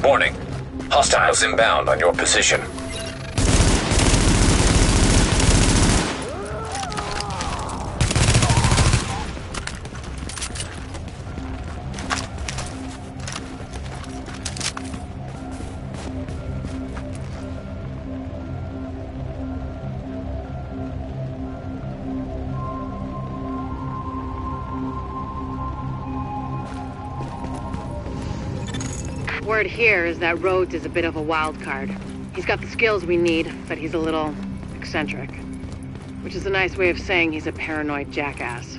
Warning. Hostiles inbound on your position. Word here is that Rhodes is a bit of a wild card. He's got the skills we need, but he's a little eccentric. Which is a nice way of saying he's a paranoid jackass.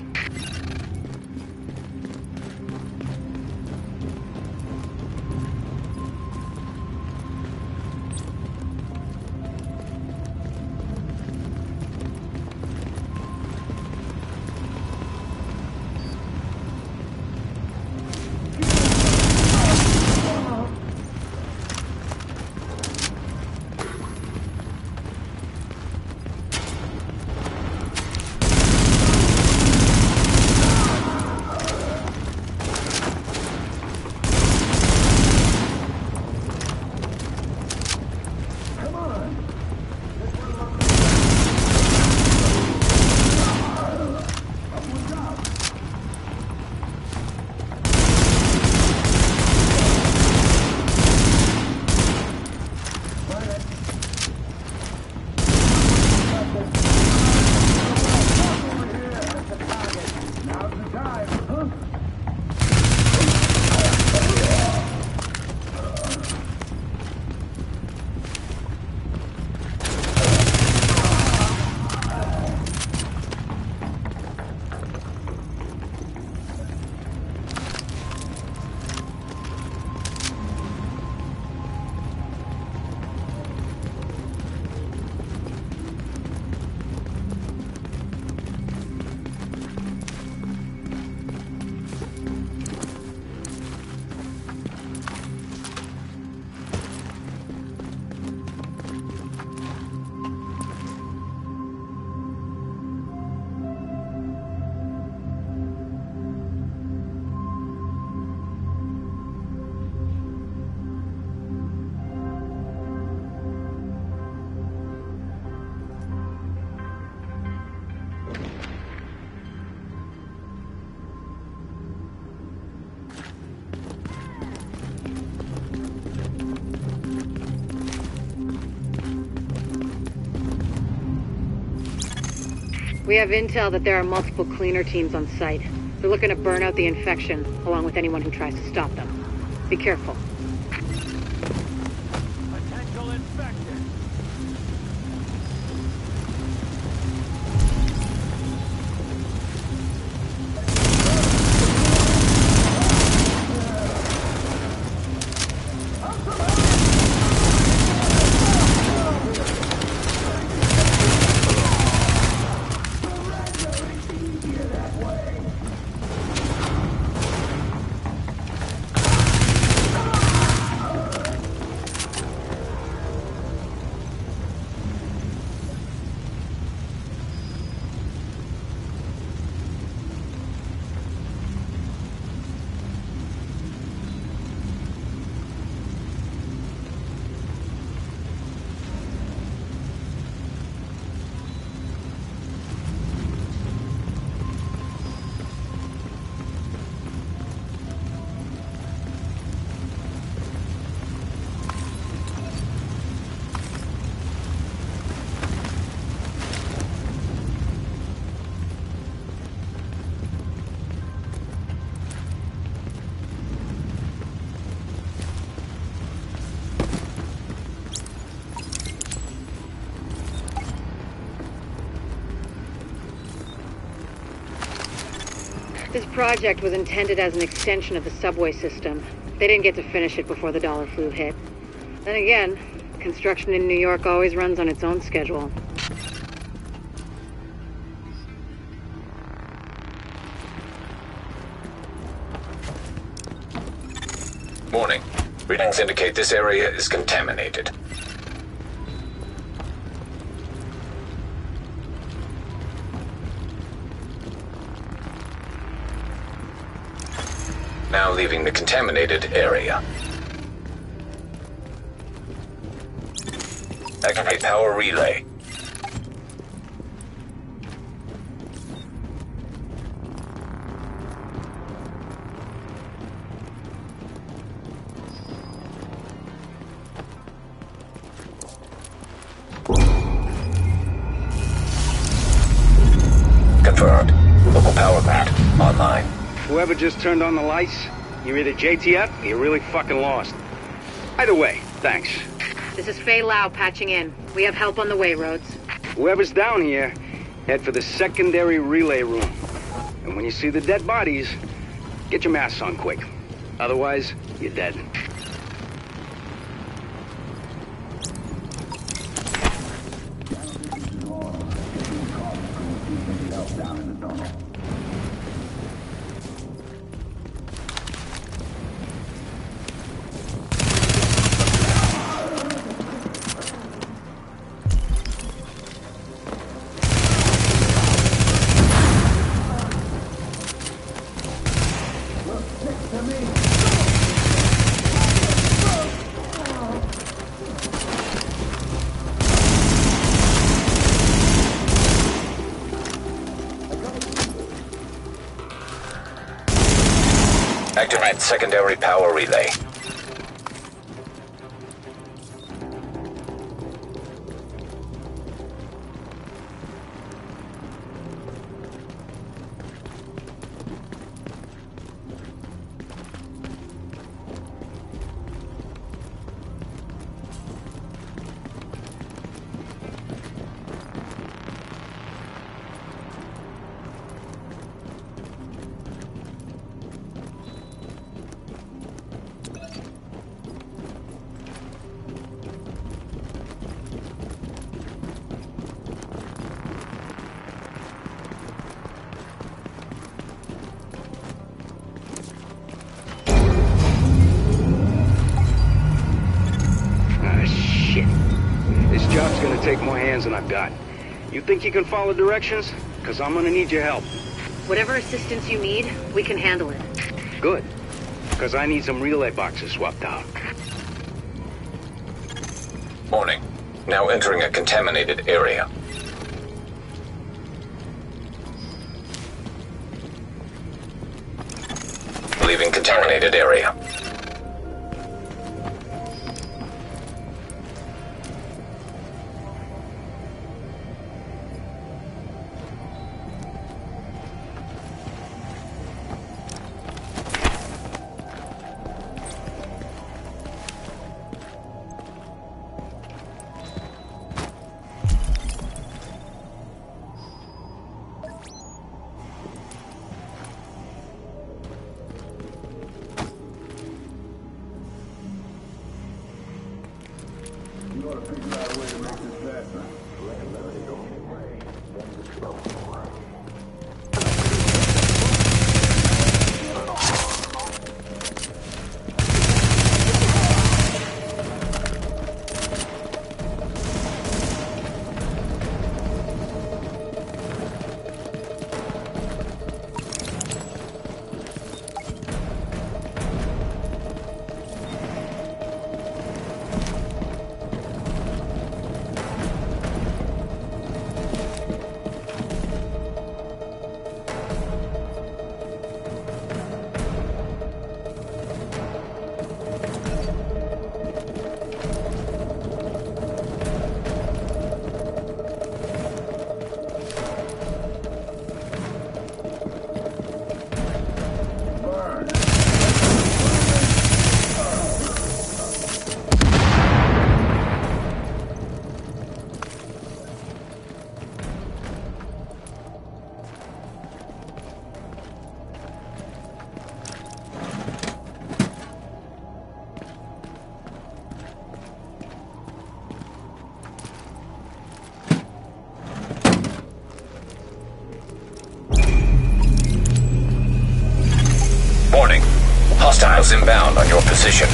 We have intel that there are multiple cleaner teams on site. They're looking to burn out the infection, along with anyone who tries to stop them. Be careful. Potential infected. This project was intended as an extension of the subway system. They didn't get to finish it before the dollar flu hit. Then again, construction in New York always runs on its own schedule. Warning. Readings indicate this area is contaminated. Now leaving the contaminated area. Activate power relay. Confirmed. Local power plant online. Whoever just turned on the lights, you're either JTF or you're really fucking lost. Either way, thanks. This is Fei Lau patching in. We have help on the way, Rhodes. Whoever's down here, head for the secondary relay room. And when you see the dead bodies, get your masks on quick. Otherwise, you're dead. Activate secondary power relay. Job's gonna take more hands than I've got. You think you can follow directions? Because I'm gonna need your help. Whatever assistance you need, we can handle it. Good. Because I need some relay boxes swapped out. Warning. Now entering a contaminated area. Leaving contaminated area. Warning. Hostiles inbound on your position.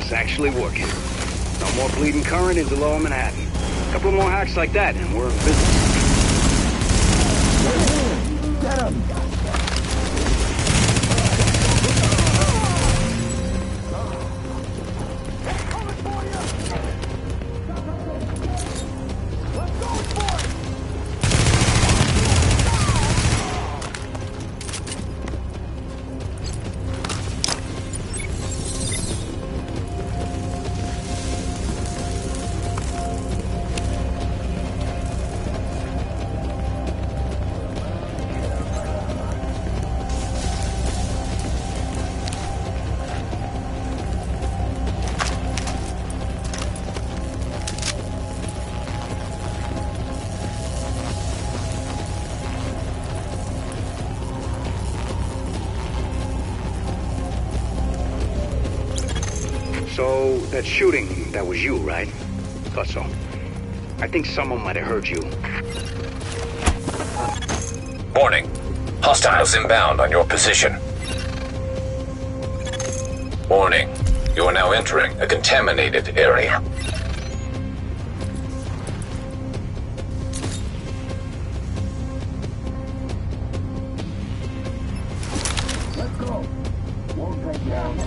It's actually working. No more bleeding current into lower Manhattan. A couple more hacks like that, and we're in business. Get him! So, that shooting, that was you, right? Thought so. I think someone might have heard you. Warning. Hostiles inbound on your position. Warning. You are now entering a contaminated area. Let's go. Won't take down.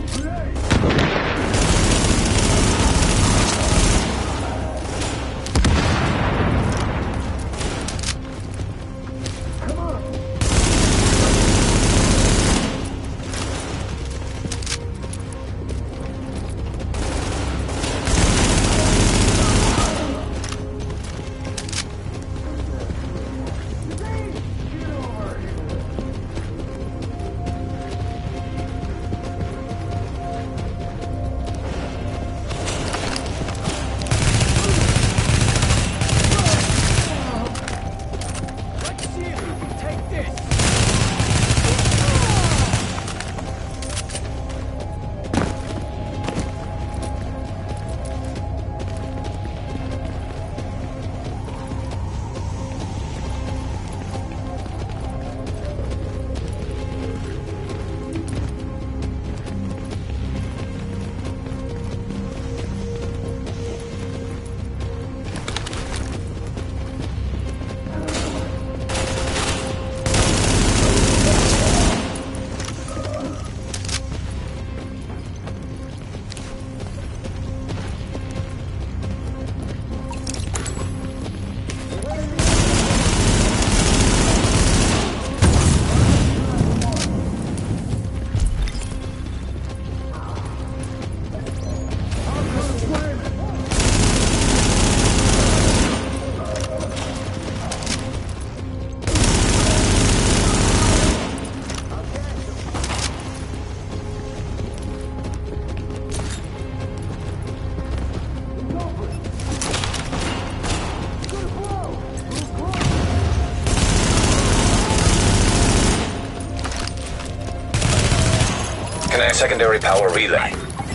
Connect secondary power relay.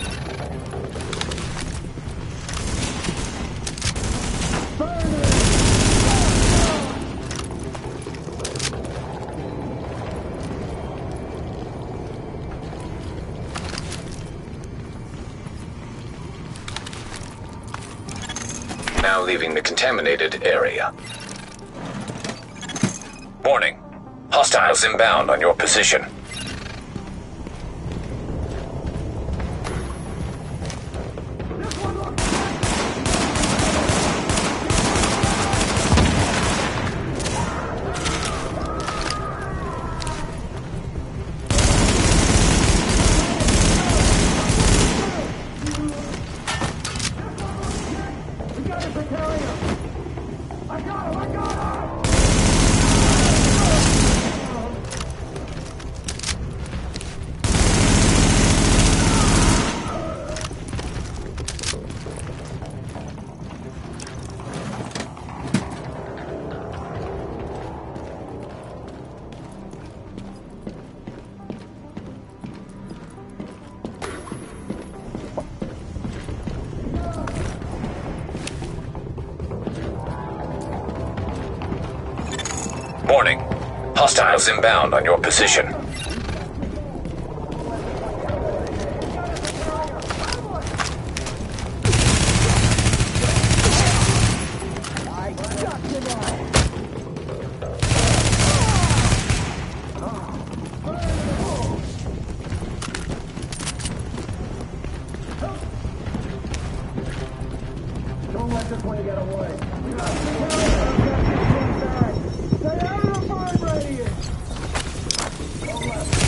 Now leaving the contaminated area. Warning. Hostiles inbound on your position. Warning. Hostiles inbound on your position. That's just when you get away. Stay out of the burn radius! Go left.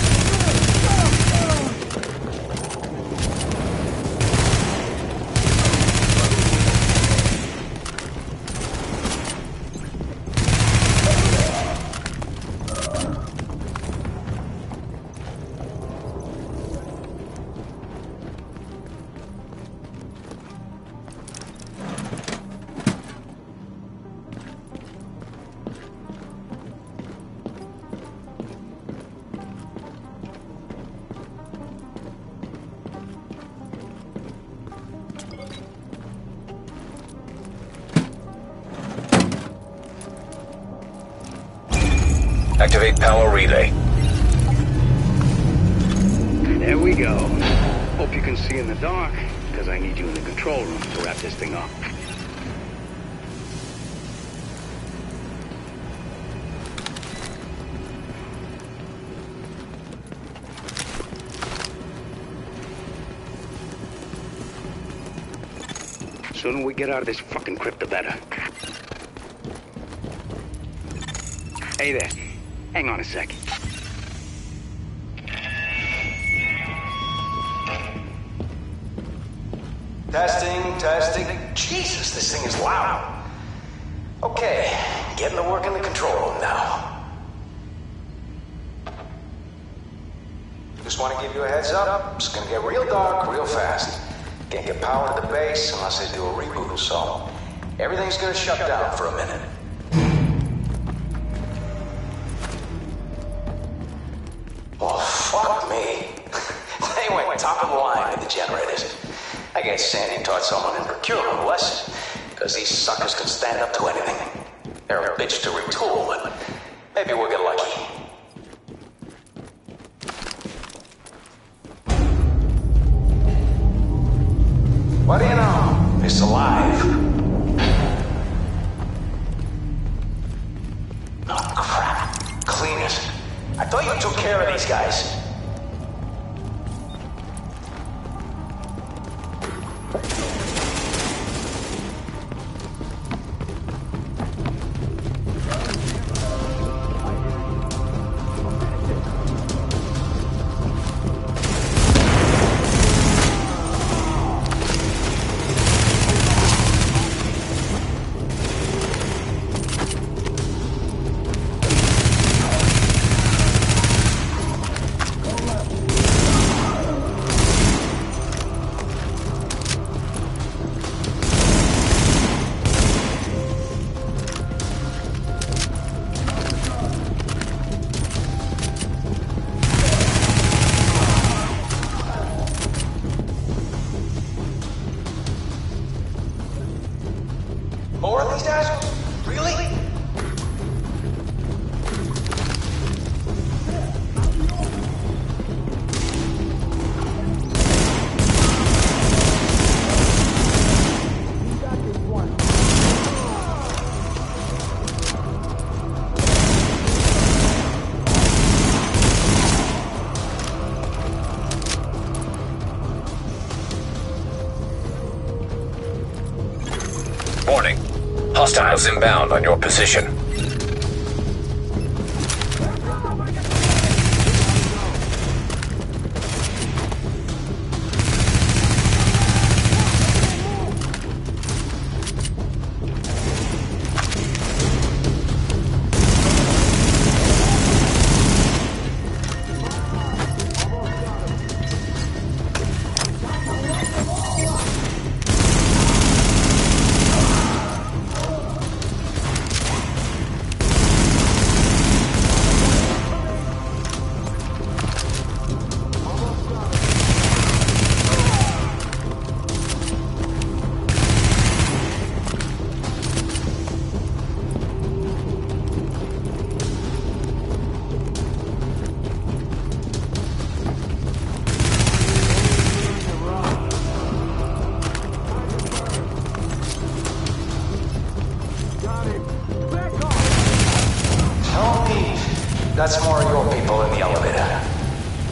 Activate power relay. There we go. Hope you can see in the dark, because I need you in the control room to wrap this thing up. Sooner we get out of this fucking crypt, the better. Hey there. Hang on a sec. Testing. Jesus, this thing is loud. Okay, getting to work in the control room now. Just want to give you a heads up. It's gonna get real dark real fast. Can't get power to the base unless they do a reboot, so everything's gonna shut down for a minute. Well, fuck me. They went top of the line with the generators. I guess Sandy taught someone in procurement a lesson, because these suckers can stand up to anything. They're a bitch to retool, but maybe we'll get lucky. What do you know? It's alive. Oh, crap. Cleaners. I thought you took care of these guys. More of these assholes? Really? Warning. Hostiles inbound on your position. That's more of your people in the elevator.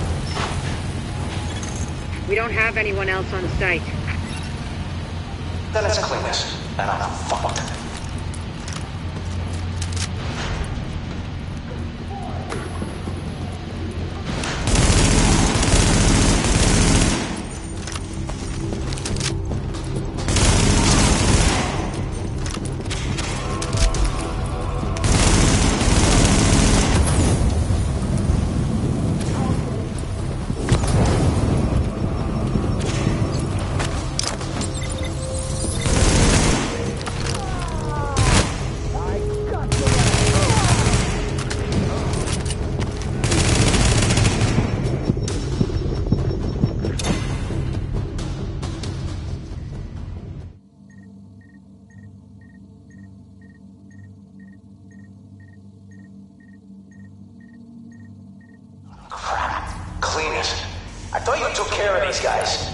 We don't have anyone else on site. Then it's cleanest, and I'm fucked. Cleanest. I thought you took care of these guys.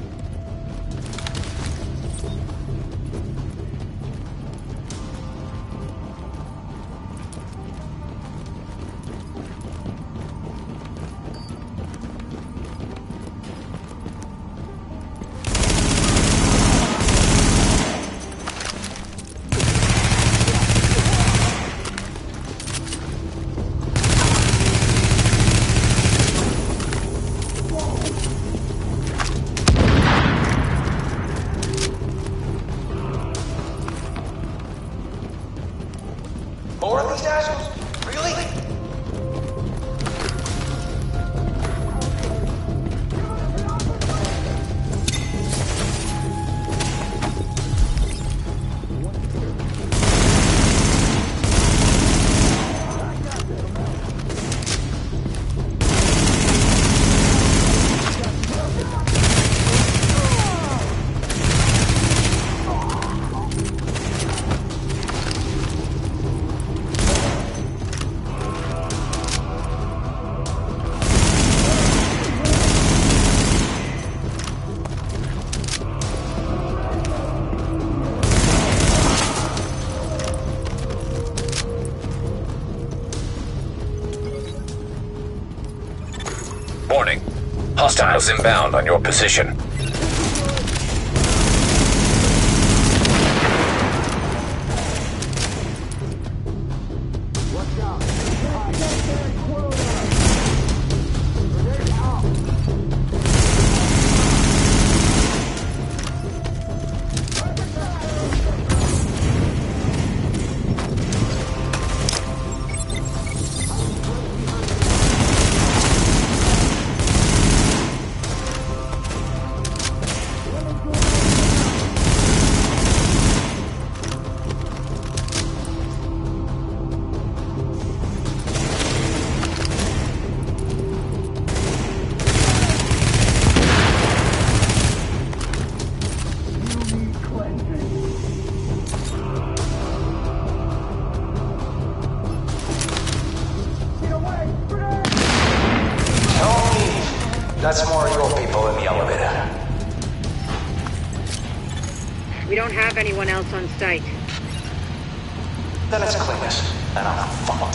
More of these assholes? Really? Warning. Hostiles inbound on your position. That's more of your people in the elevator. We don't have anyone else on site. Then it's cleanest, and I'm fucked.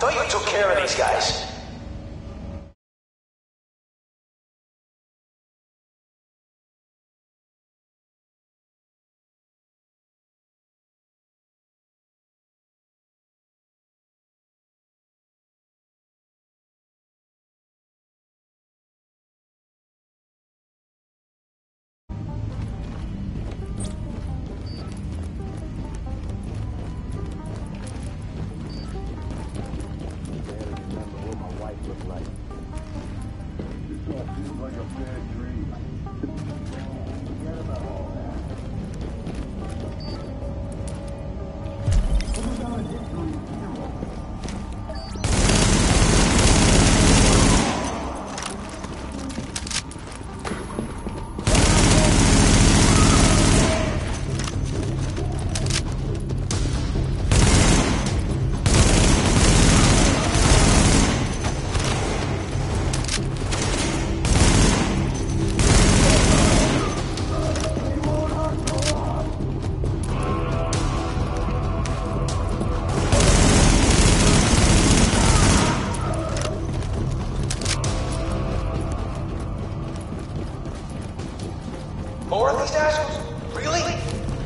thought you took care of these guys. More of these assholes? Really?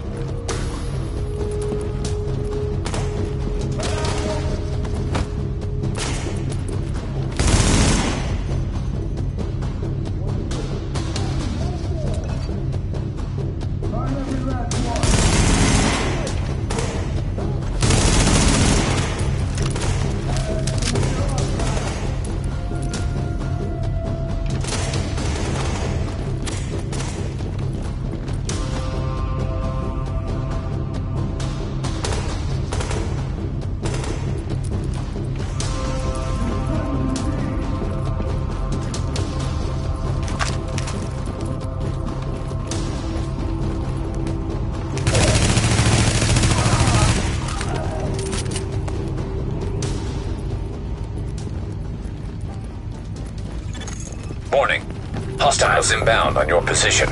Warning. Hostiles inbound on your position.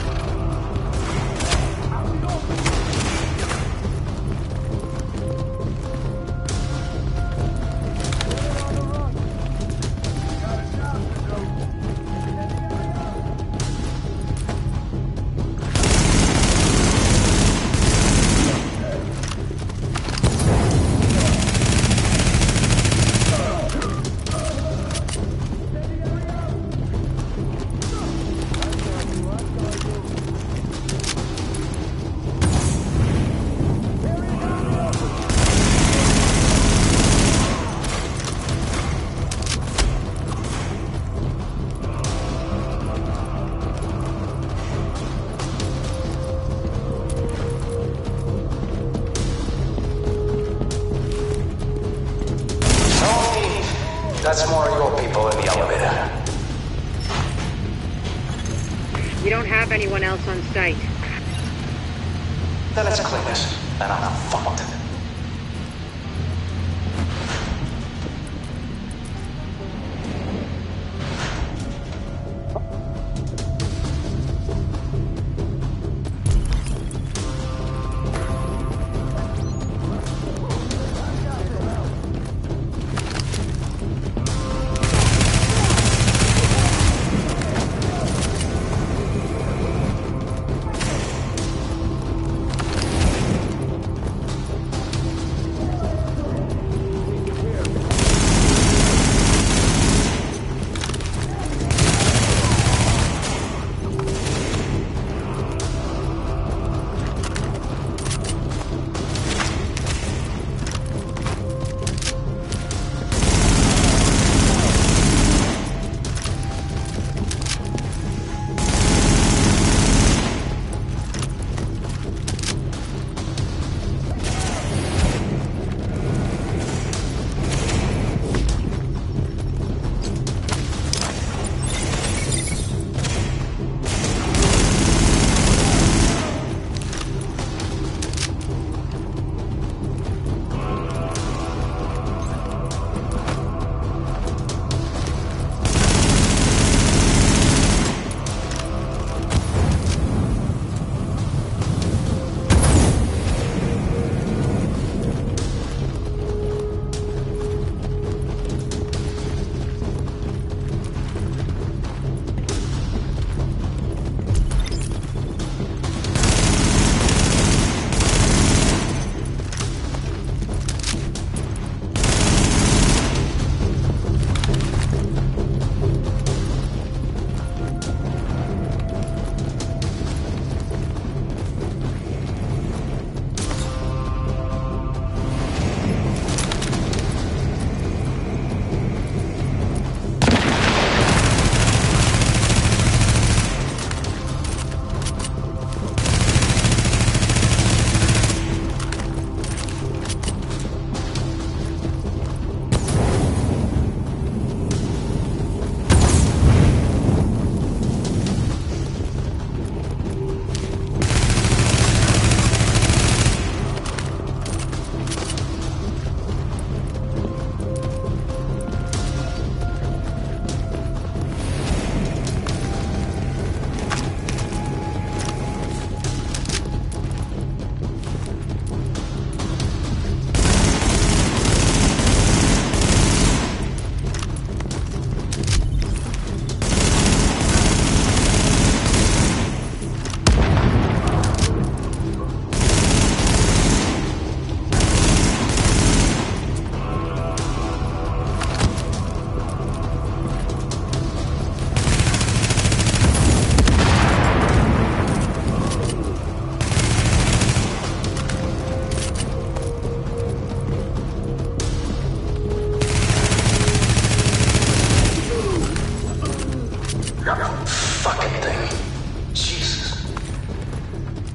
That's more of your people in the elevator. We don't have anyone else on site. Then let's clean this, and I'm fucked.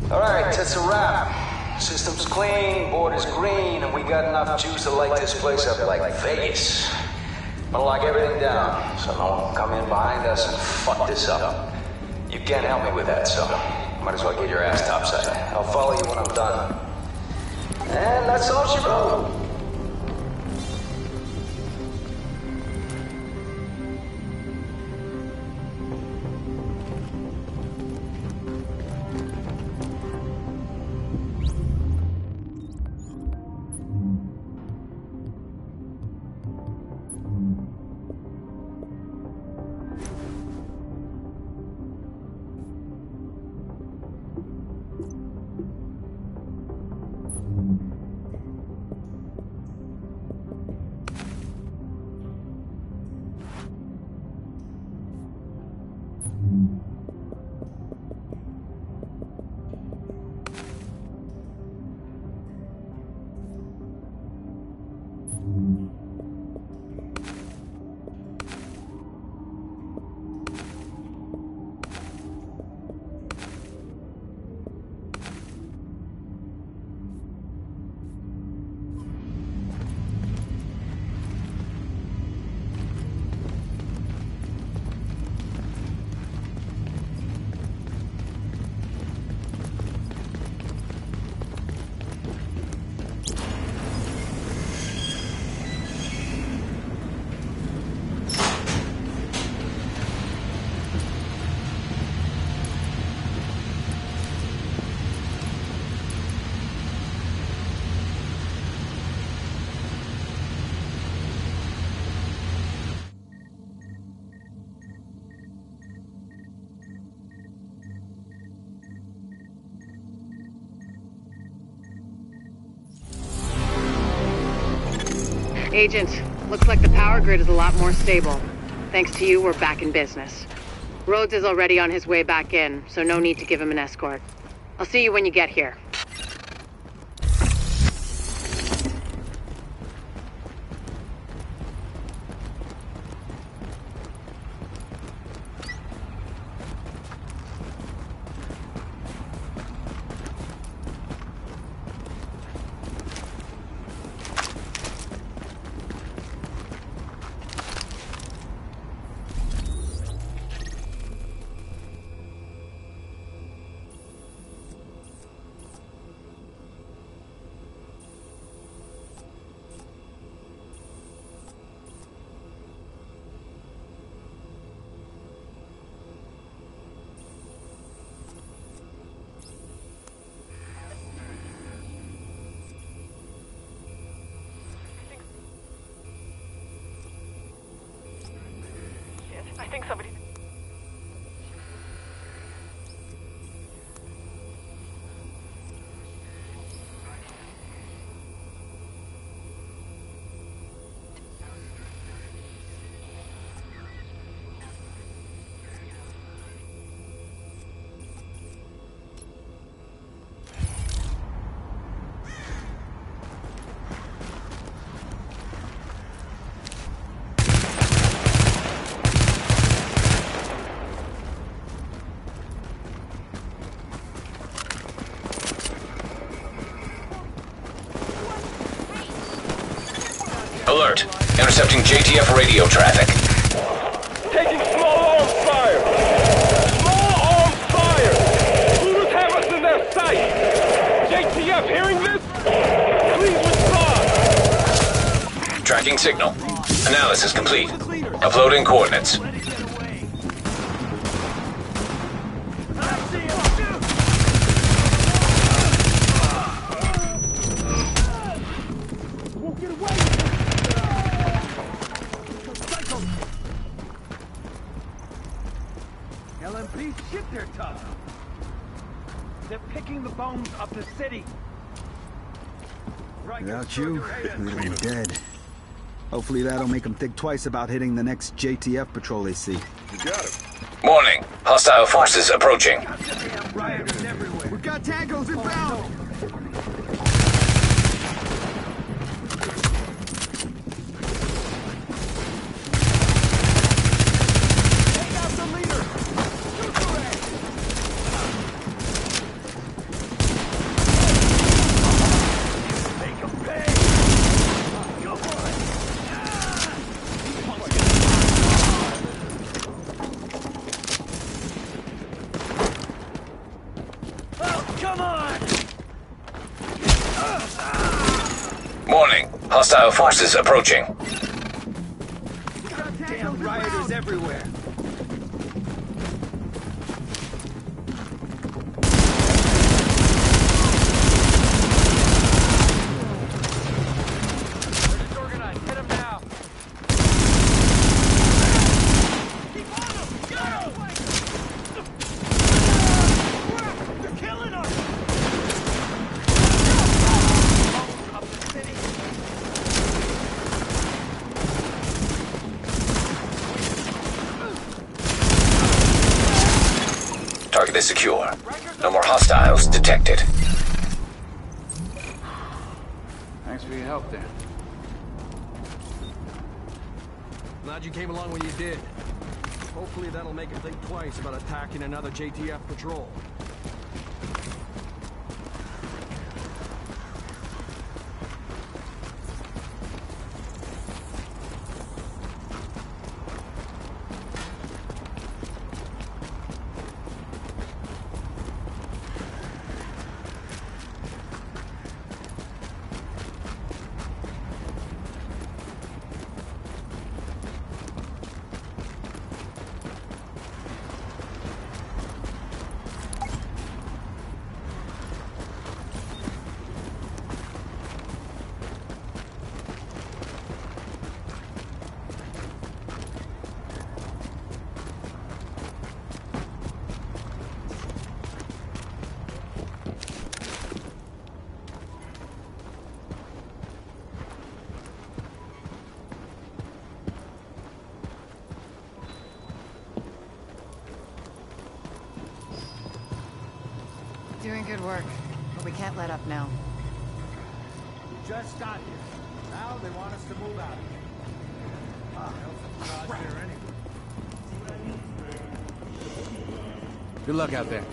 Alright, it's a wrap. System's clean, board is green, and we got enough juice to light this place up like Vegas. I'm gonna lock everything down, so no one can come in behind us and fuck this up. You can't help me with that, so might as well get your ass topside. I'll follow you when I'm done. And that's all she wrote. Agent, looks like the power grid is a lot more stable. Thanks to you, we're back in business. Rhodes is already on his way back in, so no need to give him an escort. I'll see you when you get here. I think somebody... Alert. Intercepting JTF radio traffic. Taking small arms fire! Small arms fire! Looters have us in their sight! JTF hearing this? Please respond! Tracking signal. Analysis complete. Uploading coordinates. LMP shit, they're tough. They're picking the bones of the city. Without you, we'd be dead. Hopefully that'll make them think twice about hitting the next JTF patrol they see. You got it. Warning. Hostile forces approaching. We've got tangos inbound! Come on! Warning. Hostile forces approaching. Damn rioters everywhere. They're disorganized. Hit them now. Keep on them! Got him! They're killing us! Up the city. Target is secure. No more hostiles detected. Thanks for your help there. Glad you came along when you did. Hopefully that'll make her think twice about attacking another JTF patrol. Doing good work, but we can't let up now. We just got here. Now they want us to move out of here. Good luck out there.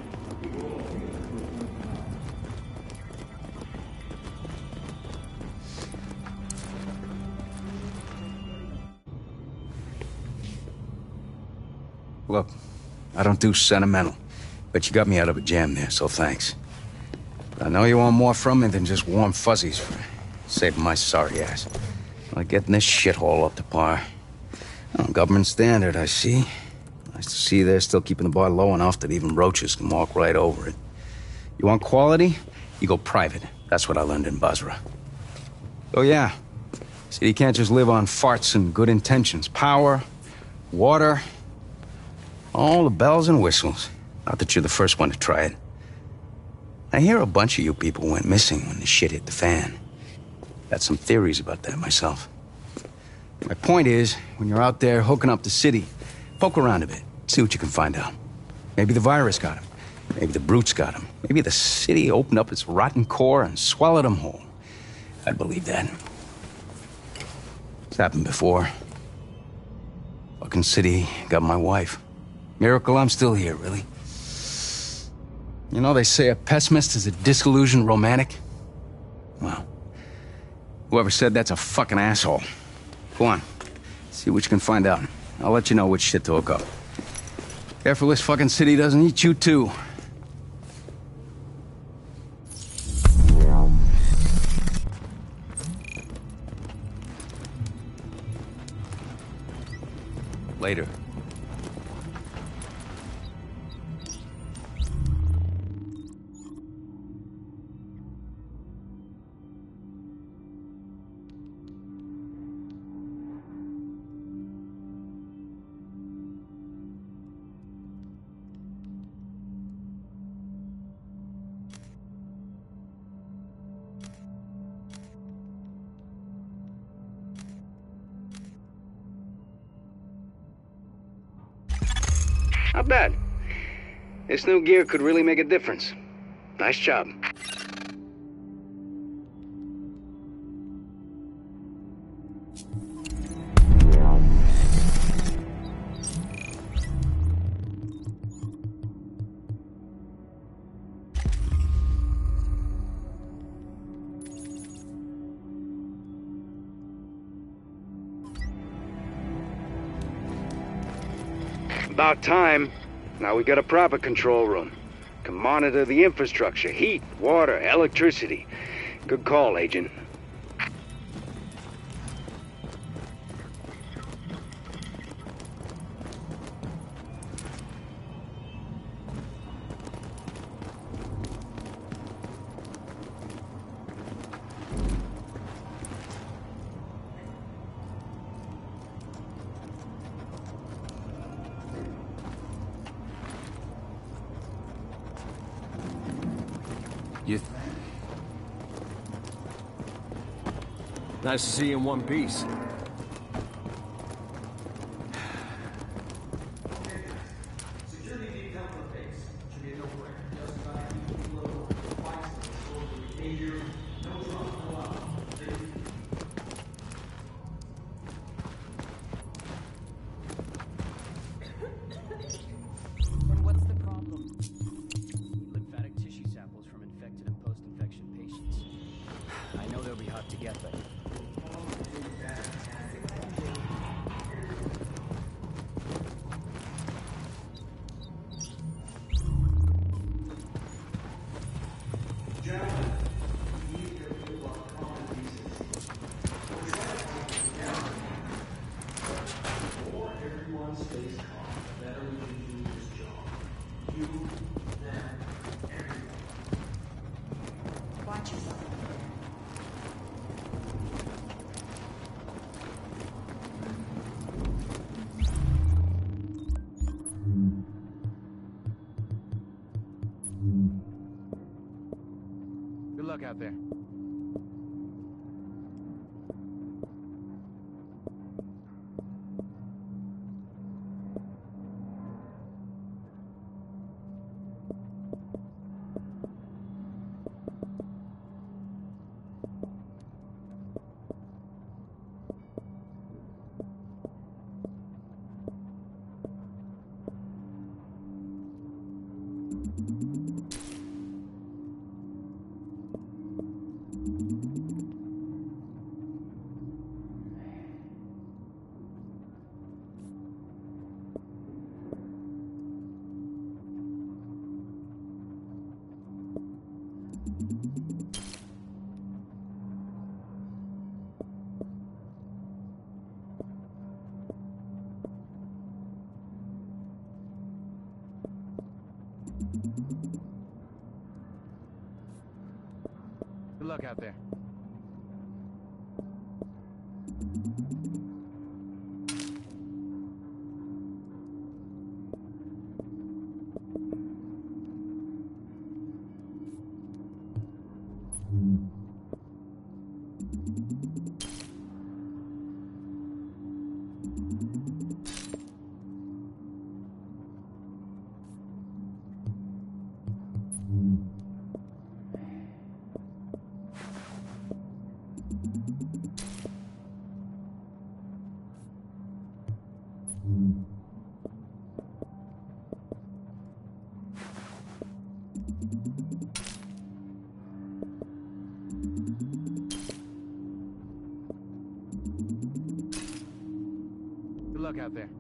Look, I don't do sentimental, but you got me out of a jam there, so thanks. I know you want more from me than just warm fuzzies for saving my sorry ass. Like getting this shithole up to par. Oh, government standard, I see. Nice to see they're still keeping the bar low enough that even roaches can walk right over it. You want quality? You go private. That's what I learned in Basra. Oh yeah. See, you can't just live on farts and good intentions. Power, water, all the bells and whistles. Not that you're the first one to try it. I hear a bunch of you people went missing when the shit hit the fan. Got some theories about that myself. My point is, when you're out there hooking up the city, poke around a bit, see what you can find out. Maybe the virus got him. Maybe the brutes got him. Maybe the city opened up its rotten core and swallowed him whole. I'd believe that. It's happened before. Fucking city got my wife. Miracle I'm still here, really. You know, they say a pessimist is a disillusioned romantic. Well, whoever said that's a fucking asshole. Go on, see what you can find out. I'll let you know which shit to hook up. Careful this fucking city doesn't eat you too. Later. Not bad. This new gear could really make a difference. Nice job. About time. Now we got a proper control room. Can monitor the infrastructure, heat, water, electricity. Good call, Agent. Nice to see you in one piece. What's the problem? Lymphatic tissue samples from infected and post-infection patients. I know they'll be hard to get, but Good luck out there. Good luck out there. Good luck out there.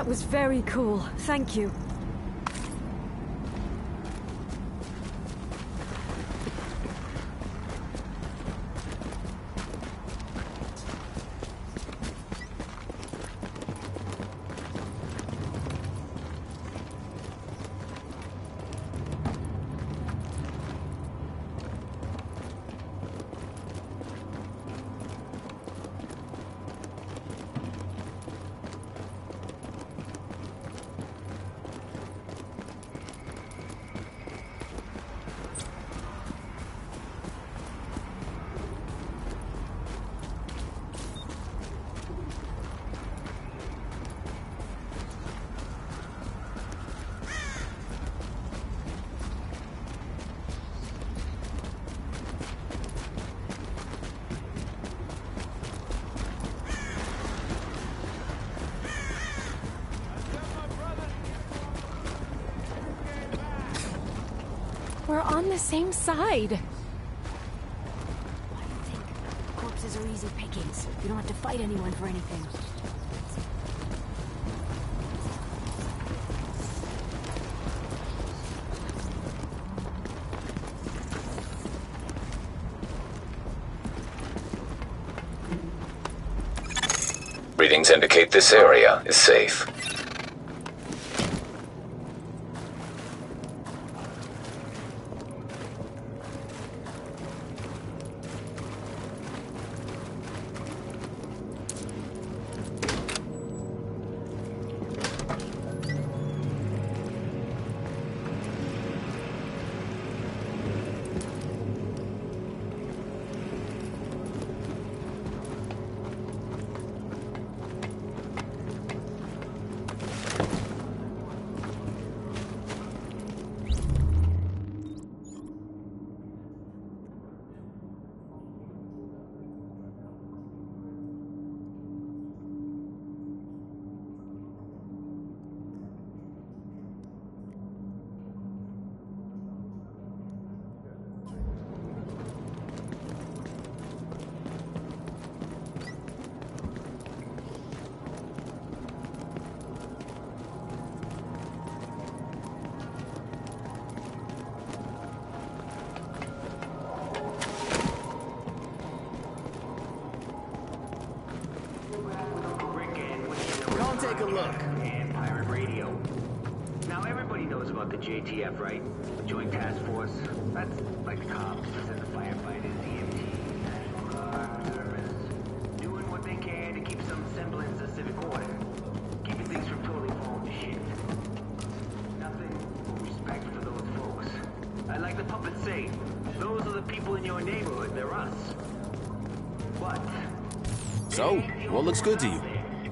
That was very cool. Thank you. We're on the same side. Why do you think? Corpses are easy pickings. You don't have to fight anyone for anything. Readings indicate this area is safe. Take a look. And Pirate Radio. Now everybody knows about the JTF, right? The Joint Task Force. That's like the cops and the firefighters, EMTs, National Guard, Service, doing what they can to keep some semblance of civic order, keeping things from totally falling to shit. Nothing but respect for those folks. I like the puppets say, those are the people in your neighborhood. They're us. What? So, what looks good to you?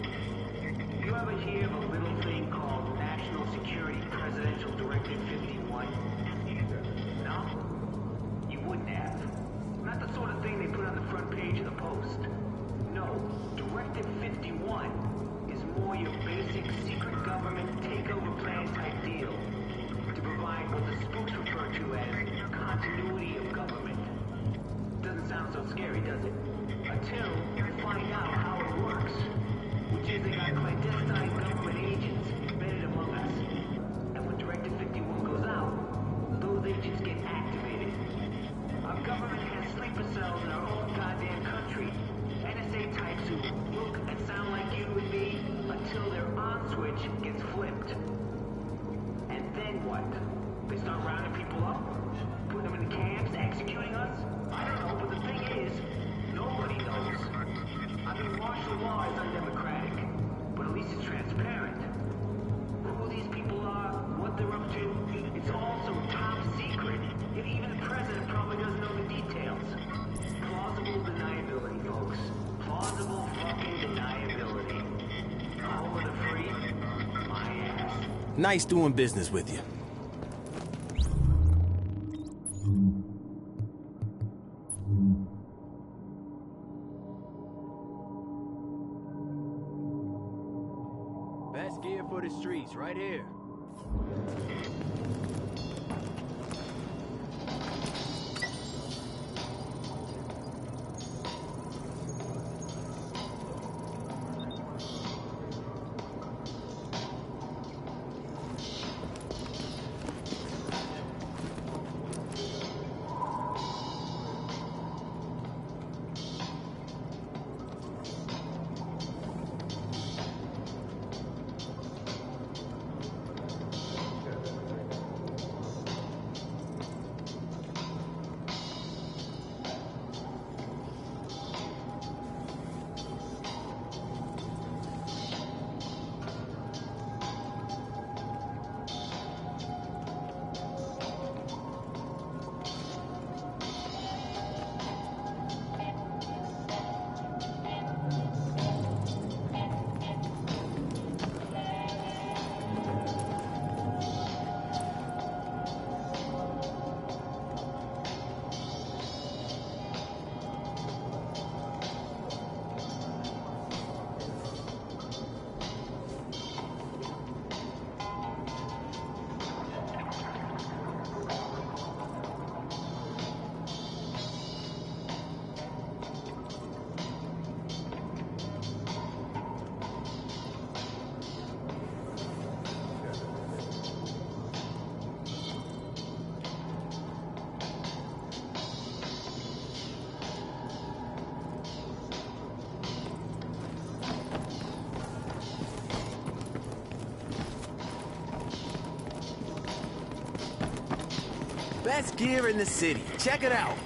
You ever hear of a little thing called National Security Presidential Directive 51? No? You wouldn't have. Not the sort of thing they put on the front page of the Post. No, Directive 51 is more your basic secret government takeover plan type deal to provide what the spooks refer to as continuity of government. Doesn't sound so scary, does it? Until you find out how it works. Which is they got clandestine government agents embedded among us. And when Directive 51 goes out, those agents get activated. Our government has sleeper cells in our own goddamn country. NSA types who look and sound like you and me until their on switch gets flipped. And then what? They start rounding people up? Putting them in camps? Executing us? I don't know, but the thing is, nobody knows. I mean, martial law is undemocratic, but at least it's transparent. Who these people are, what they're up to, it's also top secret. And even the president probably doesn't know the details. Plausible deniability, folks. Plausible fucking deniability. Home of the free? My ass. Nice doing business with you. Best gear for the streets, right here. Best gear in the city. Check it out.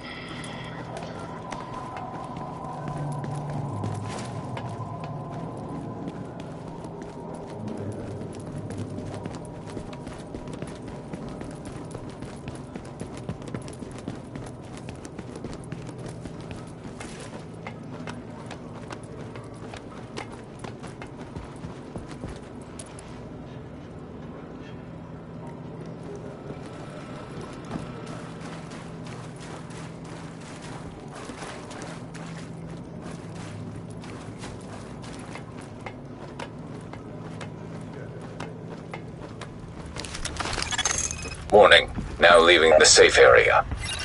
Warning, now leaving the safe area.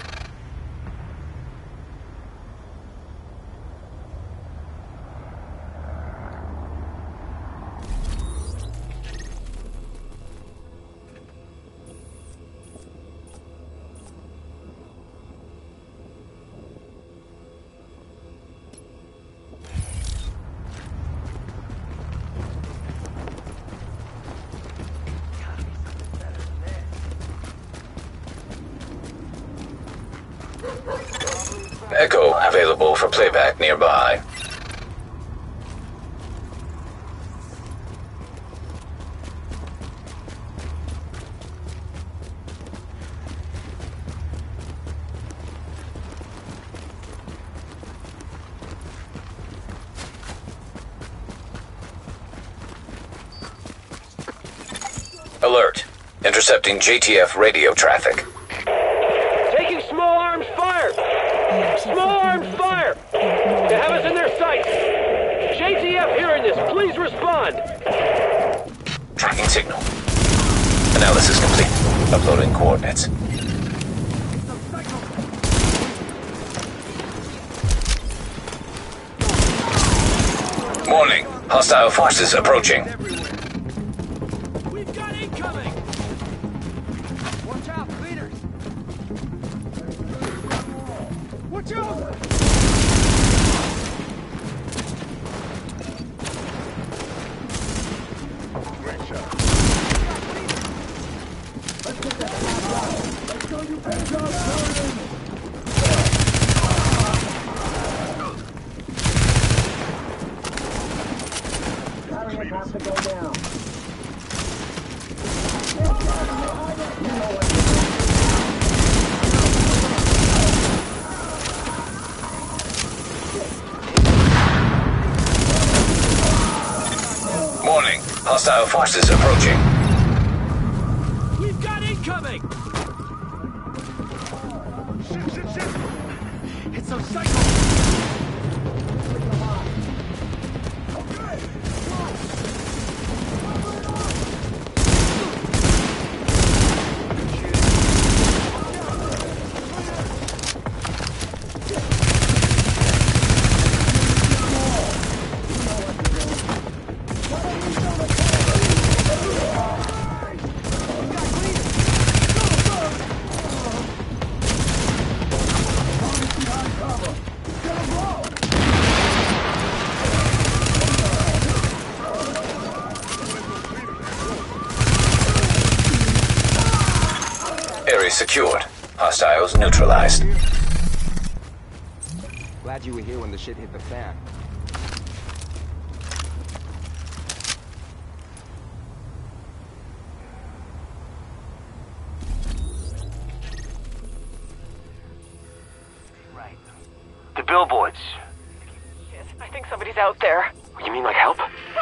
Echo available for playback nearby. Alert. Intercepting JTF radio traffic. Taking small arms fire! Small arms fire! They have us in their sights! JTF hearing this, please respond! Tracking signal. Analysis complete. Uploading coordinates. Warning. Hostile forces approaching. We've got incoming! Watch out, leaders! Watch out! Great shot. Let's get that. Let's go, you hands up, have to go down. Warning. Hostile forces approaching. We've got incoming! Shit! It's those cycles! Area secured. Hostiles neutralized. Glad you were here when the shit hit the fan. Right. The billboards. Shit, I think somebody's out there. You mean like help?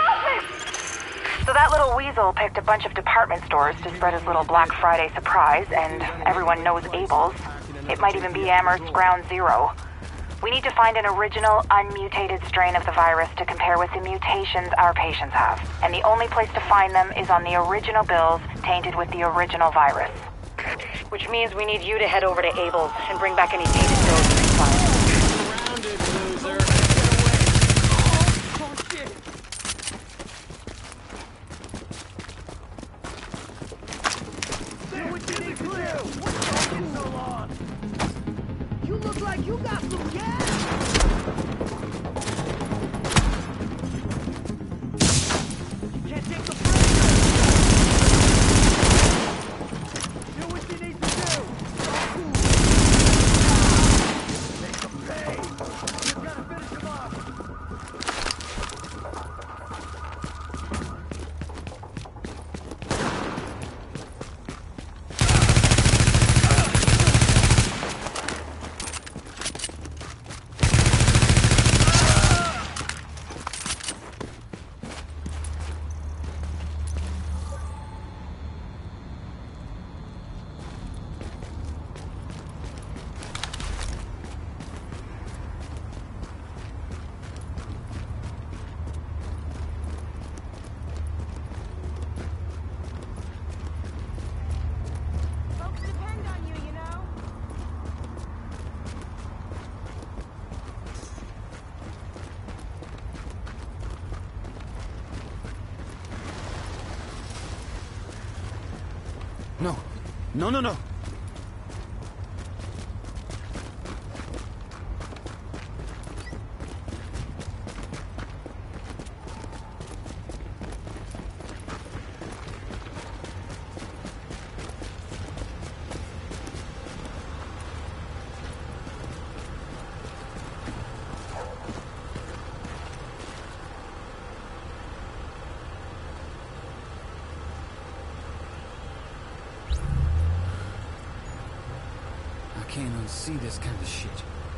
So that little weasel picked a bunch of department stores to spread his little Black Friday surprise, and everyone knows Abel's. It might even be Amherst's Ground Zero. We need to find an original, unmutated strain of the virus to compare with the mutations our patients have. And the only place to find them is on the original bills tainted with the original virus. Which means we need you to head over to Abel's and bring back any tainted bills we can find. Surrounded, loser. You look like you got some gas! You can't take the break! Do what you need to do! No. No, no, no. I can't unsee this kind of shit.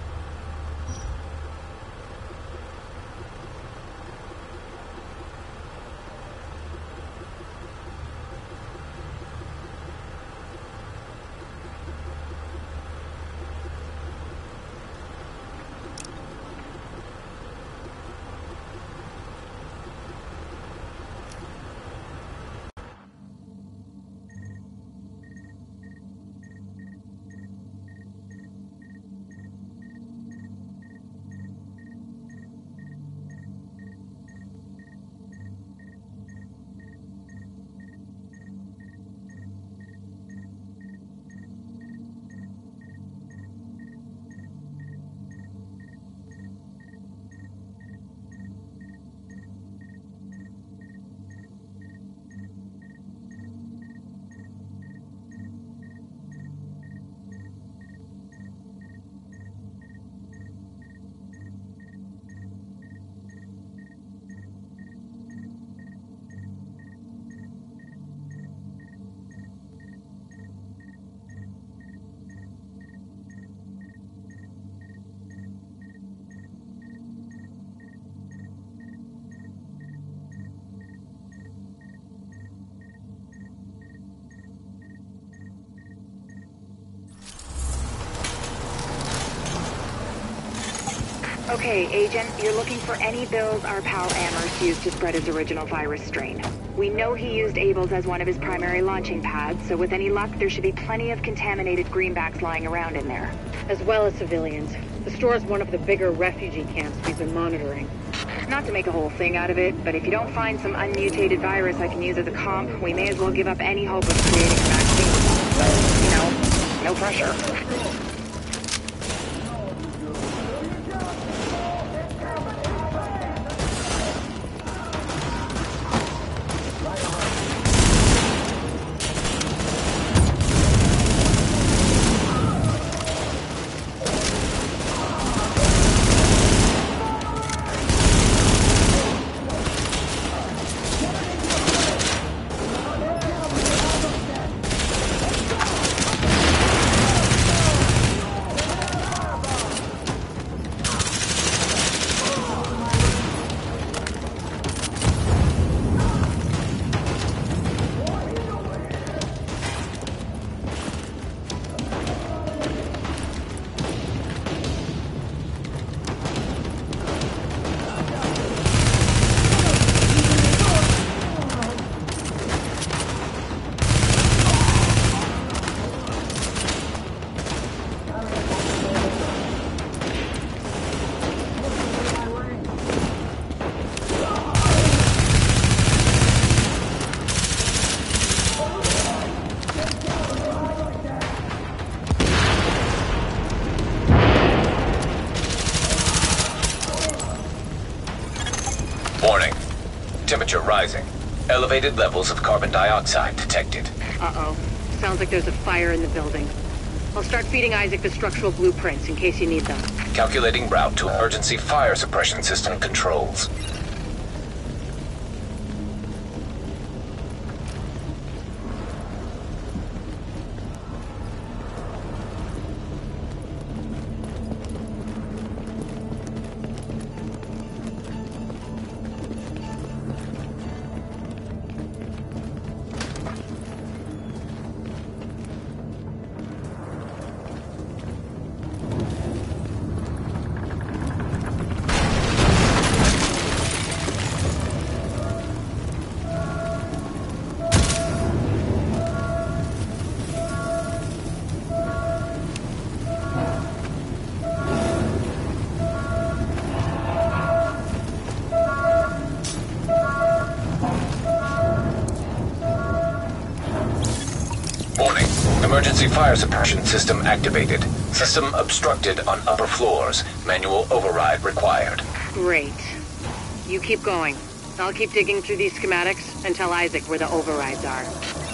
Okay, Agent, you're looking for any bills our pal Amherst used to spread his original virus strain. We know he used Abel's as one of his primary launching pads, so with any luck, there should be plenty of contaminated greenbacks lying around in there. As well as civilians. The store is one of the bigger refugee camps we've been monitoring. Not to make a whole thing out of it, but if you don't find some unmutated virus I can use as a comp, we may as well give up any hope of creating a vaccine. But, no pressure. Warning. Temperature rising. Elevated levels of carbon dioxide detected. Uh-oh. Sounds like there's a fire in the building. I'll start feeding Isaac the structural blueprints in case you need them. Calculating route to emergency fire suppression system controls. Emergency fire suppression system activated. System obstructed on upper floors. Manual override required. Great. You keep going. I'll keep digging through these schematics and tell Isaac where the overrides are.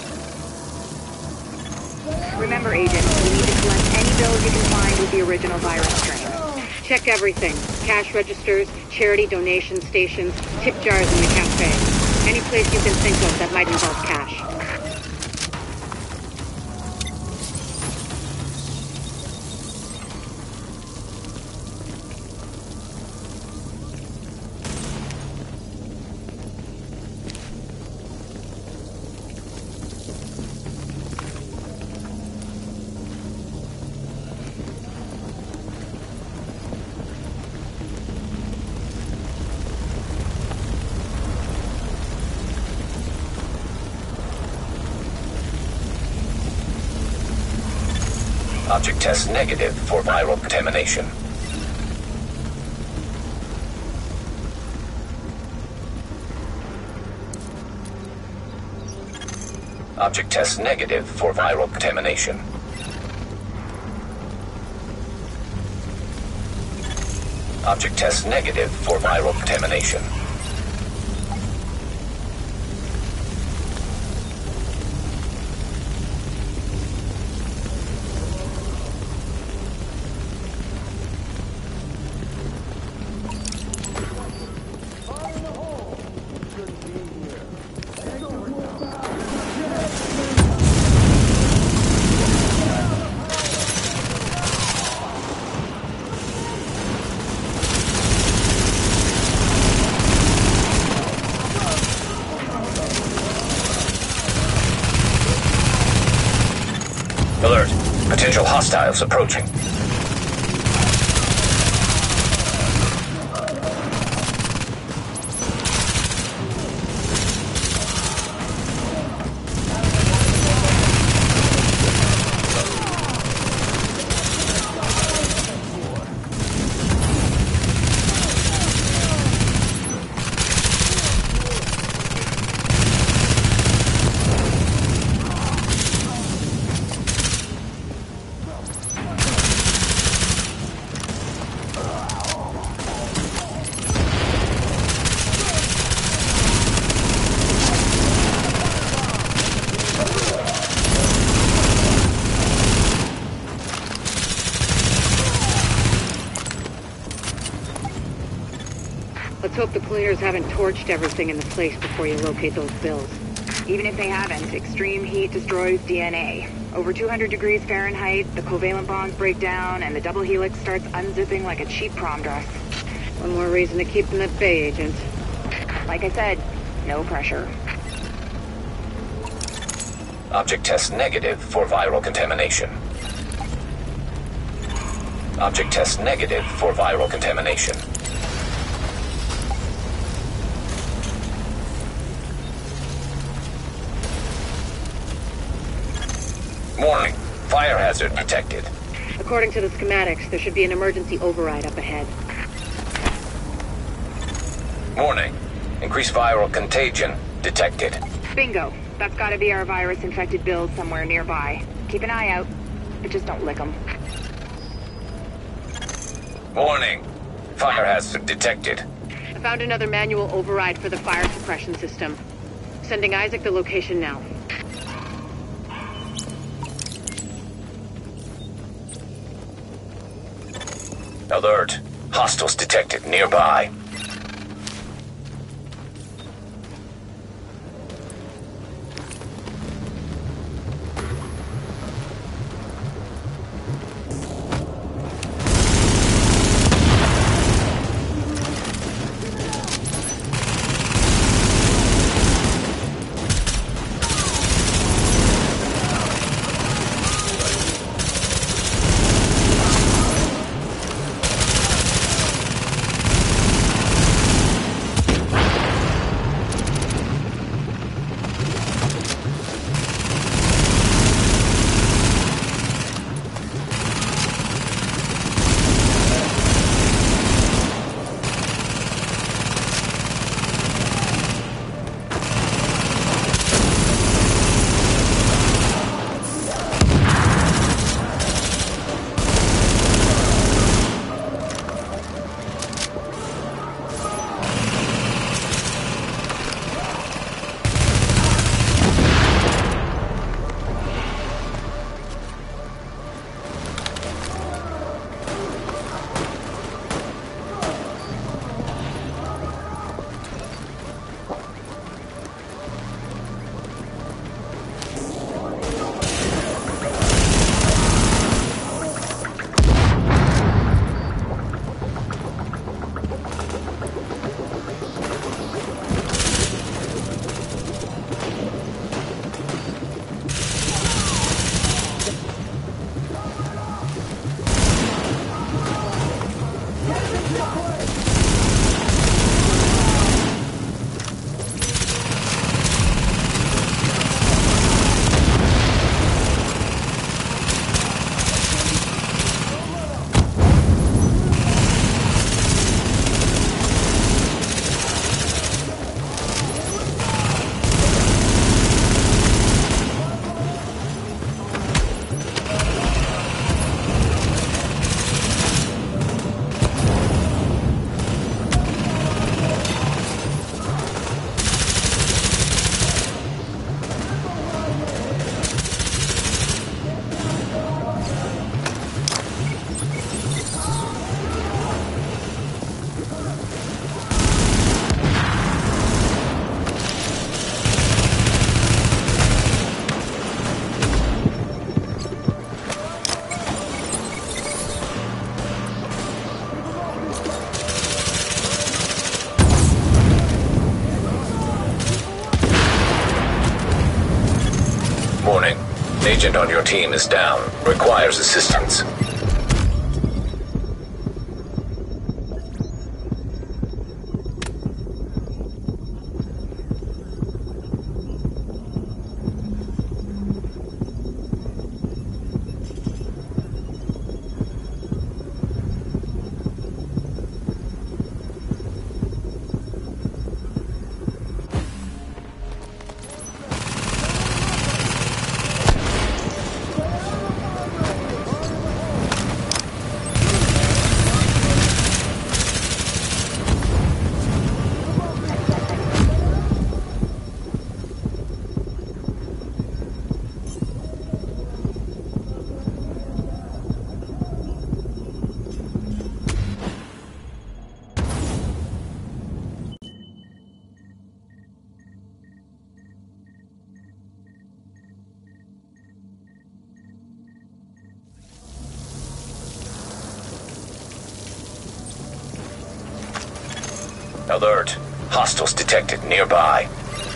Remember, Agent, you need to collect any bills you can find with the original virus strain. Check everything. Cash registers, charity donation stations, tip jars in the cafe. Any place you can think of that might involve cash. Object test negative for viral contamination. Object test negative for viral contamination. Object test negative for viral contamination. Alert. Potential hostiles approaching. Let's hope the cleaners haven't torched everything in the place before you locate those bills. Even if they haven't, extreme heat destroys DNA. Over 200 degrees Fahrenheit, the covalent bonds break down, and the double helix starts unzipping like a cheap prom dress. One more reason to keep them at bay, Agent. Like I said, no pressure. Object test negative for viral contamination. Object test negative for viral contamination. Warning. Fire hazard detected. According to the schematics, there should be an emergency override up ahead. Warning. Increased viral contagion detected. Bingo. That's gotta be our virus-infected bills somewhere nearby. Keep an eye out, but just don't lick them. Warning. Fire hazard detected. I found another manual override for the fire suppression system. Sending Isaac the location now. Alert. Hostiles detected nearby. Warning. Agent on your team is down. Requires assistance. Alert. Hostiles detected nearby.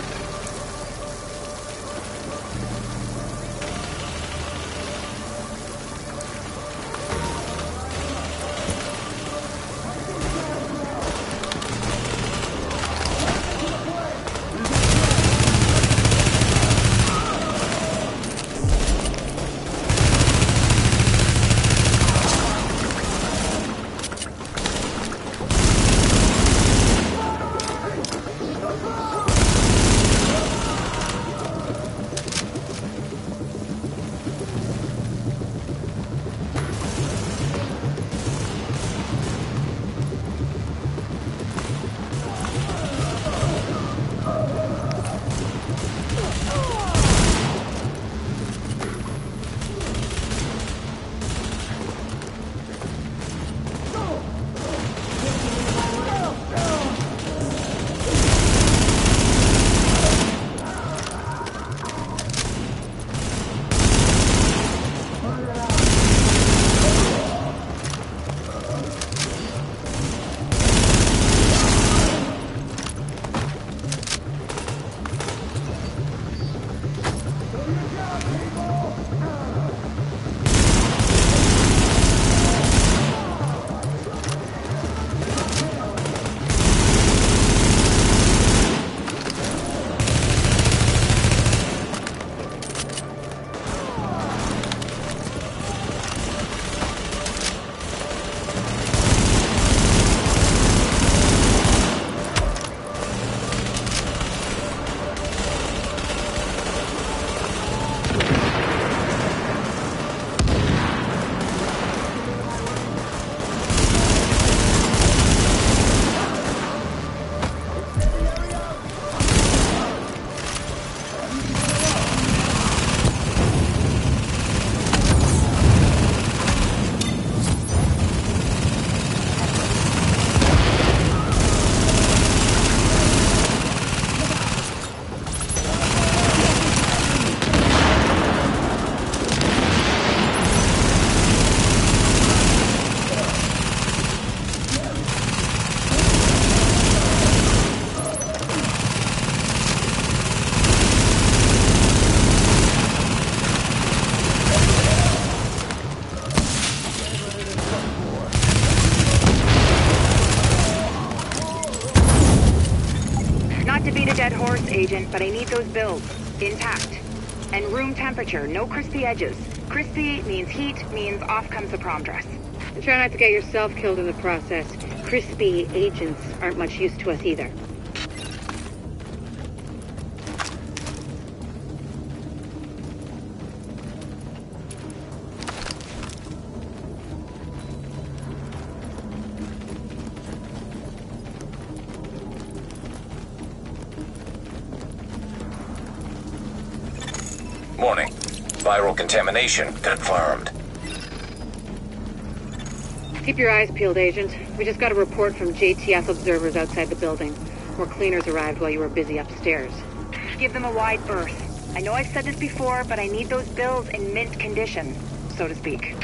Agent, but I need those builds intact. And room temperature, no crispy edges. Crispy means heat, means off comes the prom dress. And try not to get yourself killed in the process. Crispy agents aren't much use to us either. Warning. Viral contamination confirmed. Keep your eyes peeled, Agent. We just got a report from JTF observers outside the building. More cleaners arrived while you were busy upstairs. Give them a wide berth. I know I've said this before, but I need those bills in mint condition, so to speak.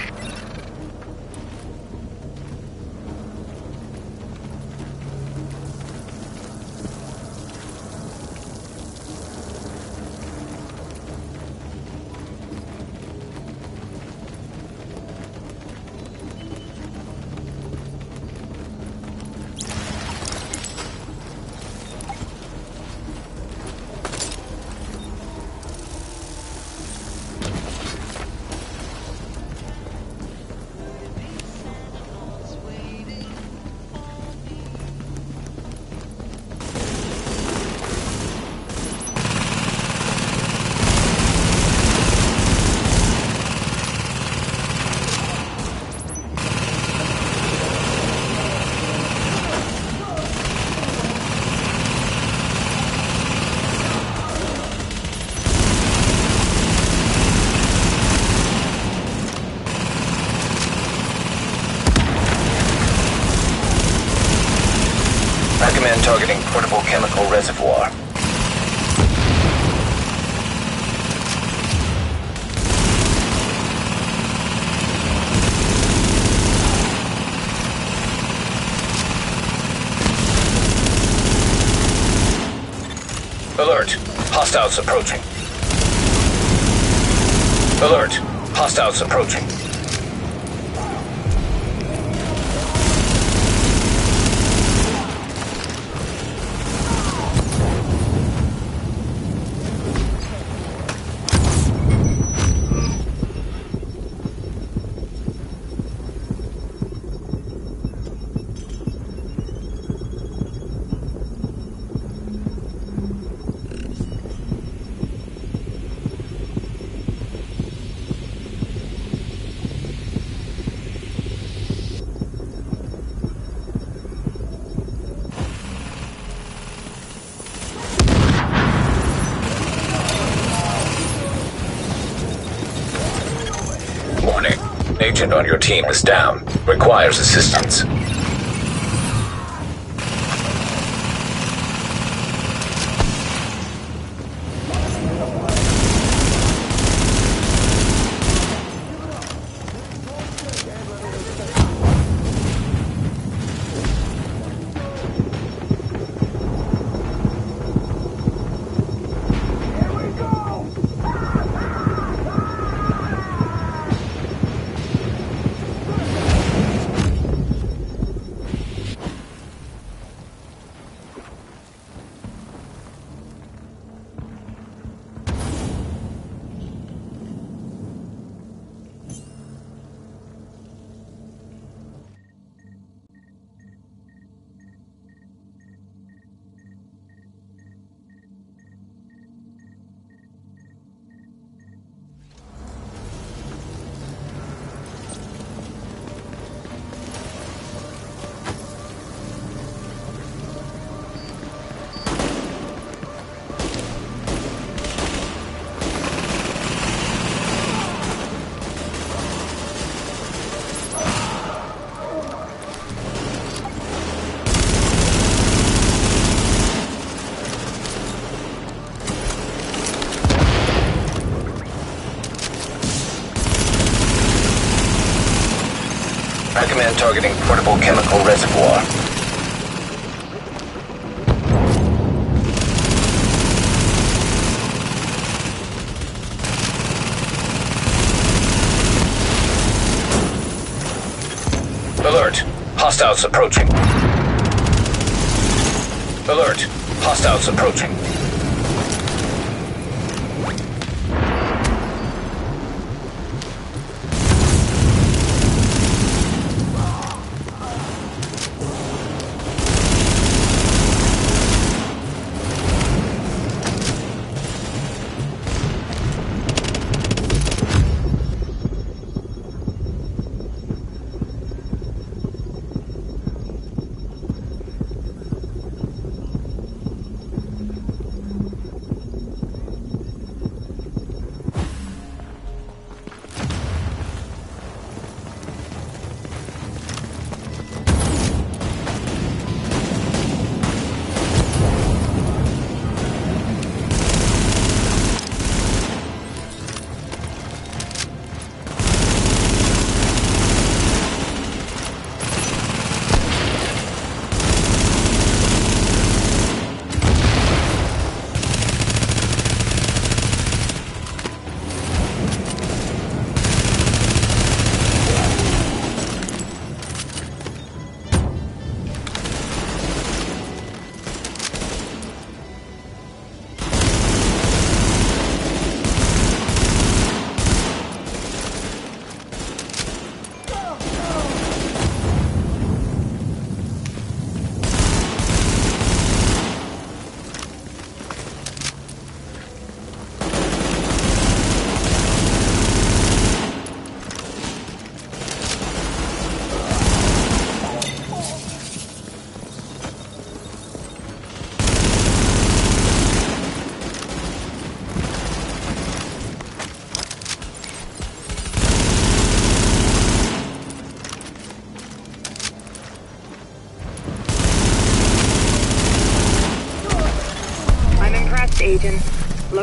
targeting portable chemical reservoir. Alert! Hostiles approaching. Alert! Hostiles approaching. Agent on your team is down. Requires assistance. Recommend targeting portable chemical reservoir. Alert! Hostiles approaching. Alert! Hostiles approaching.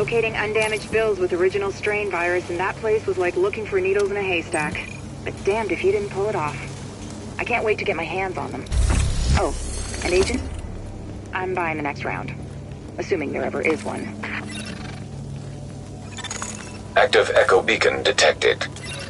locating undamaged bills with original strain virus, and that place was like looking for needles in a haystack. But damned if you didn't pull it off. I can't wait to get my hands on them. Oh, and Agent? I'm buying the next round. Assuming there ever is one. Active echo beacon detected.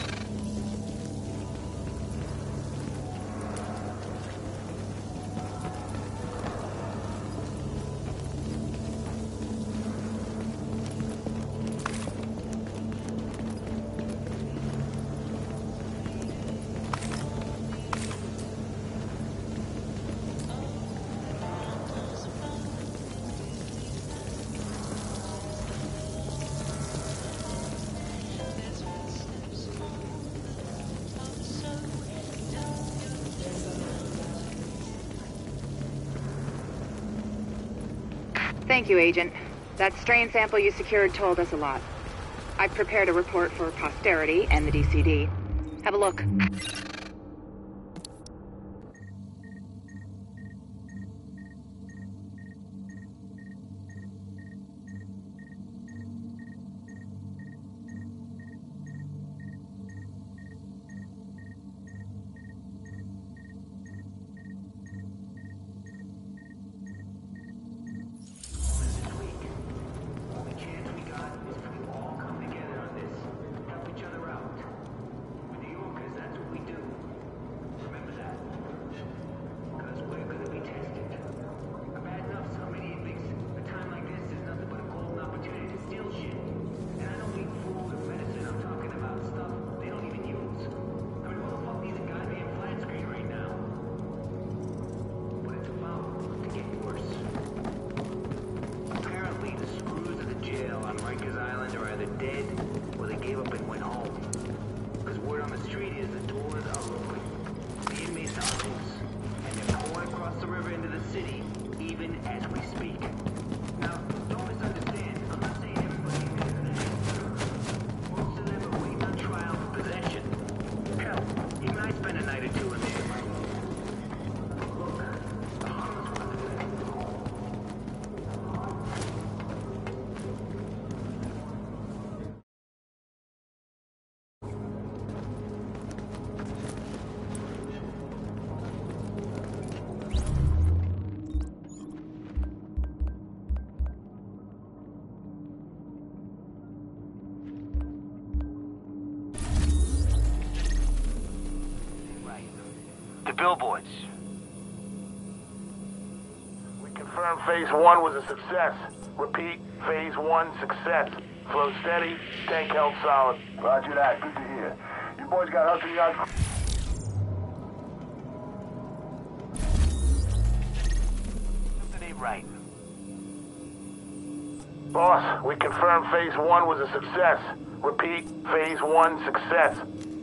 Thank you, Agent. That strain sample you secured told us a lot. I've prepared a report for posterity and the DCD. Have a look. Billboards. We confirm Phase 1 was a success. Repeat, Phase 1 success. Flow steady, tank held solid. Roger that, good to hear. You boys got Hudson Yards. Something ain't right. Boss, we confirm Phase 1 was a success. Repeat, Phase 1 success.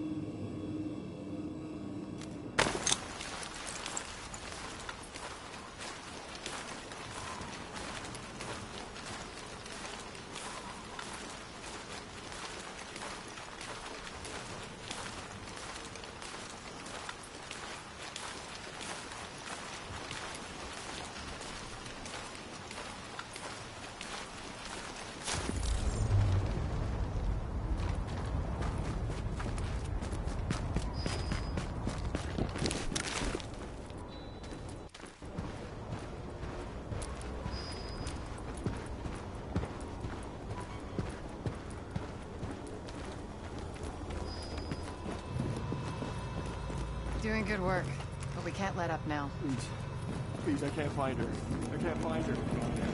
Doing good work, but we can't let up now. Please, I can't find her. I can't find her.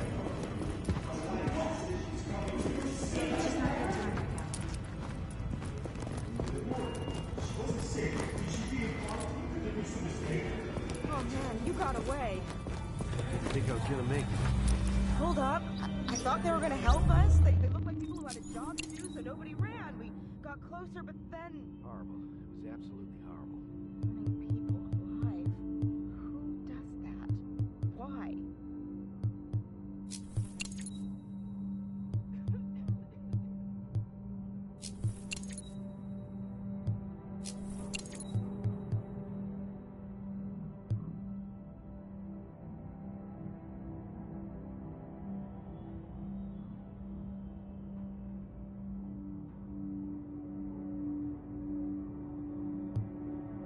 Oh man, you got away. I think I was gonna make it. Hold up. I thought they were gonna help us. They looked like people who had a job to do, so nobody ran. We got closer, but then... Horrible. It was absolutely horrible. People alive. Who does that? Why?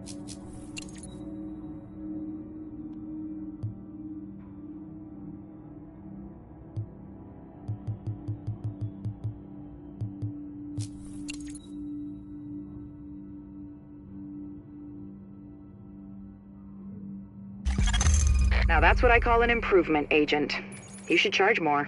Now that's what I call an improvement, Agent. You should charge more.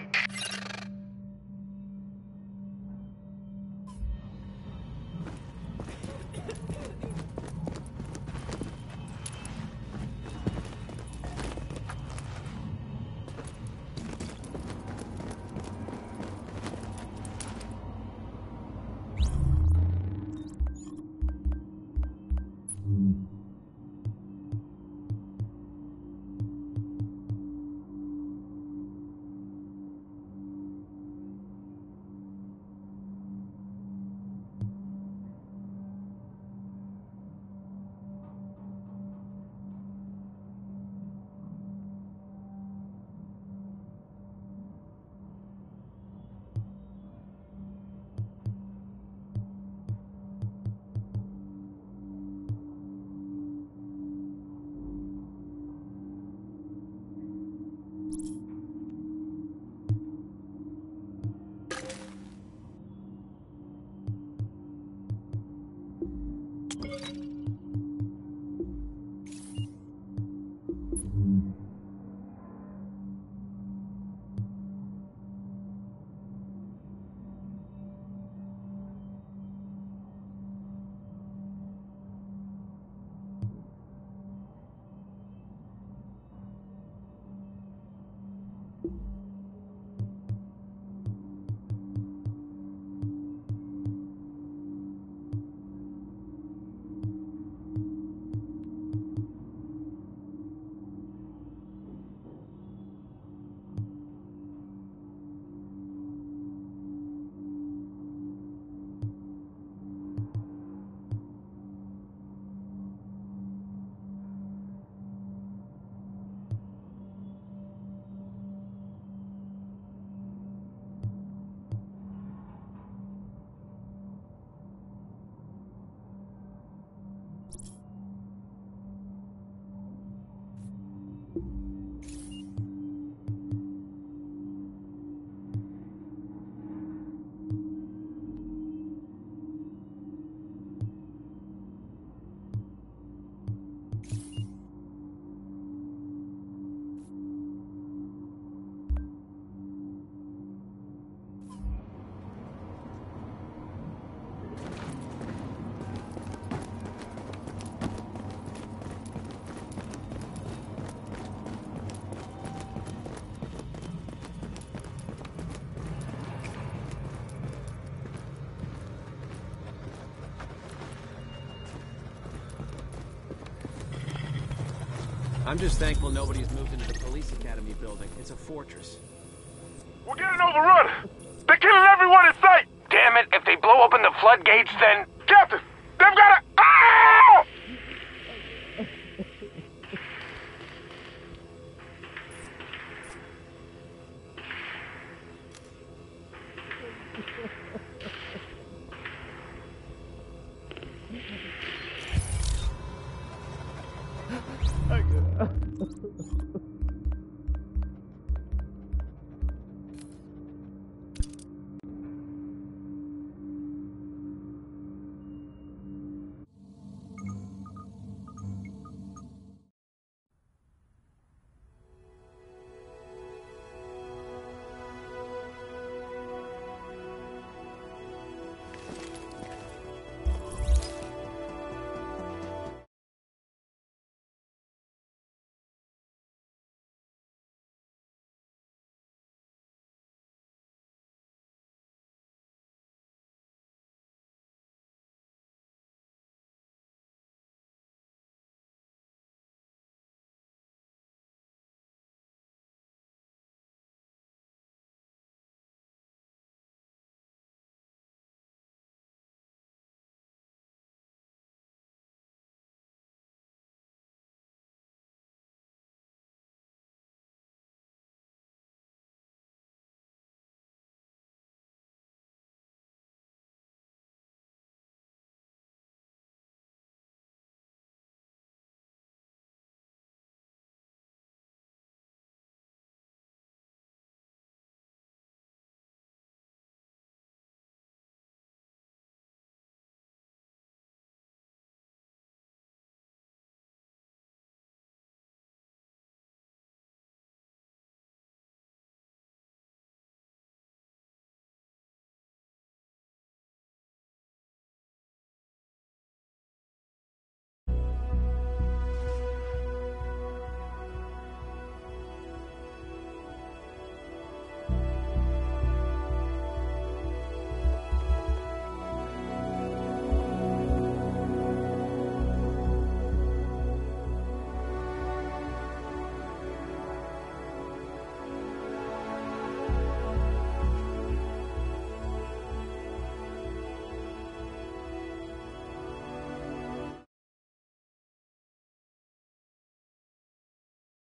I'm just thankful nobody's moved into the police academy building. It's a fortress. We're getting overrun! They're killing everyone in sight! Damn it, if they blow open the floodgates, then... Captain! They've got a... Ah!